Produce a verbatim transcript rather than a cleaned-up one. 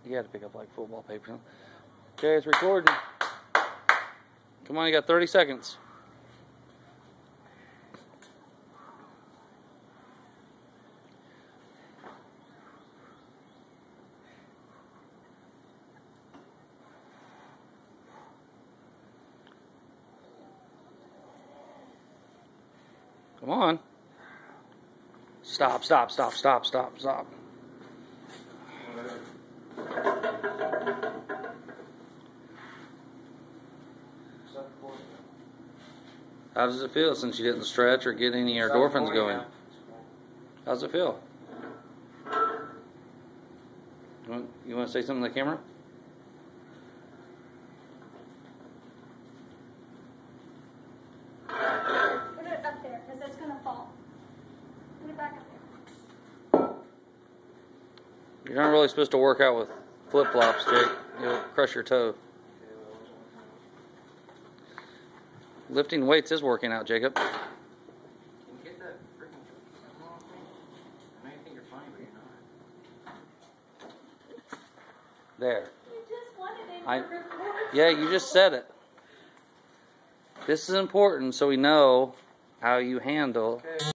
You had to pick up like football paper. Okay, it's recording. Come on, you got thirty seconds. Come on. Stop, stop, stop, stop, stop, stop. How does it feel since you didn't stretch or get any endorphins going? How does it feel? You want, you want to say something to the camera? Put it up there, because it's going to fall. Put it back up there. You're not really supposed to work out with flip-flops, Jake. You'll crush your toe. Lifting weights is working out, Jacob. Can you get that freaking camera off me? I know you think you're funny, but you're not. There. You just wanted it I, to record. yeah, you just said it. This is important so we know how you handle. Okay.